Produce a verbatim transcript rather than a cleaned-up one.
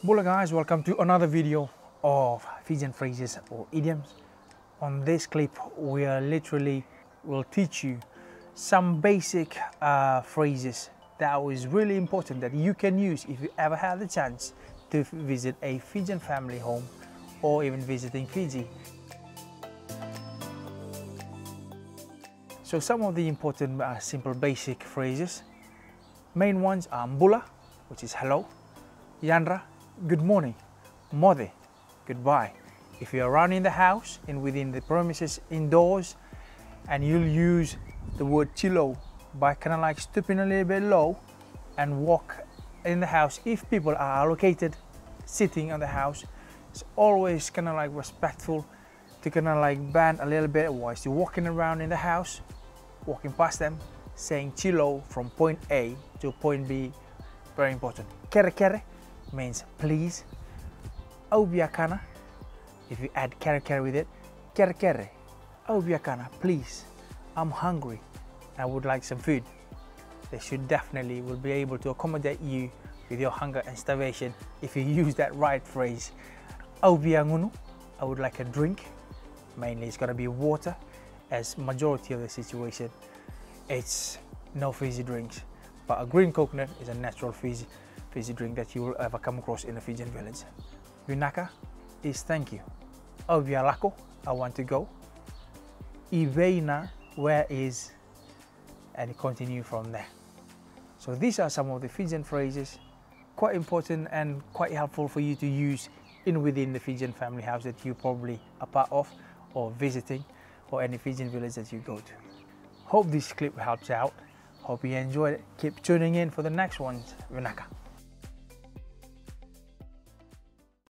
Bula guys, welcome to another video of Fijian phrases or idioms. On this clip, we are literally will teach you some basic uh, phrases that is really important that you can use if you ever have the chance to visit a Fijian family home or even visiting Fiji. So some of the important uh, simple basic phrases. Main ones are Bula, which is hello, Yandra, good morning, Mode, goodbye. If you're around in the house and within the premises indoors, and you'll use the word chilo by kind of like stooping a little bit low and walk in the house. If people are allocated sitting on the house, it's always kind of like respectful to kind of like bend a little bit whilst you're walking around in the house, walking past them, saying chilo from point A to point B. Very important. Kere kere means please. Aubiakana, if you add kere kere with it, kere kere. Aubiakana, please. I'm hungry. I would like some food. They should definitely will be able to accommodate you with your hunger and starvation if you use that right phrase. Aubiangunu, I would like a drink. Mainly it's gonna be water, as majority of the situation it's no fizzy drinks. But a green coconut is a natural fizzy, fizzy drink that you will ever come across in a Fijian village. Vinaka is thank you. Aubialako, I want to go. Iveina, where is, and you continue from there. So these are some of the Fijian phrases, quite important and quite helpful for you to use in within the Fijian family house that you probably are part of or visiting, or any Fijian village that you go to. Hope this clip helps out. Hope you enjoyed it. Keep tuning in for the next ones. Vinaka.